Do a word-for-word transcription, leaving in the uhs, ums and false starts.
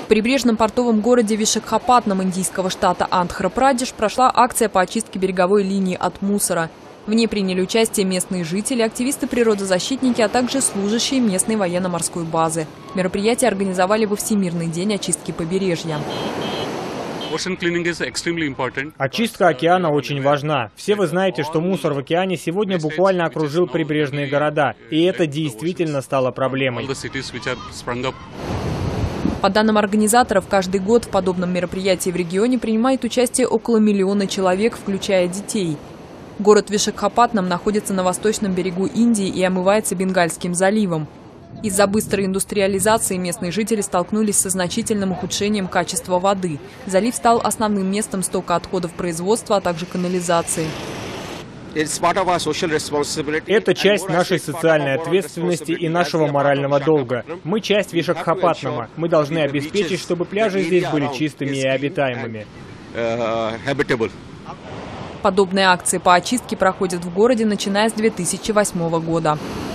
прибрежном портовом городе Вишакхапатнам индийского штата Андхра-Прадеш прошла акция по очистке береговой линии от мусора. В ней приняли участие местные жители, активисты природозащитники, а также служащие местной военно-морской базы. Мероприятие организовали во Всемирный день очистки побережья. Очистка океана очень важна. Все вы знаете, что мусор в океане сегодня буквально окружил прибрежные города, и это действительно стало проблемой. По данным организаторов, каждый год в подобном мероприятии в регионе принимает участие около миллиона человек, включая детей. Город Вишакхапатнам находится на восточном берегу Индии и омывается Бенгальским заливом. Из-за быстрой индустриализации местные жители столкнулись со значительным ухудшением качества воды. Залив стал основным местом стока отходов производства, а также канализации. Это часть нашей социальной ответственности и нашего морального долга. Мы часть Вишакхапатнама. Мы должны обеспечить, чтобы пляжи здесь были чистыми и обитаемыми. Подобные акции по очистке проходят в городе, начиная с две тысячи восьмого года.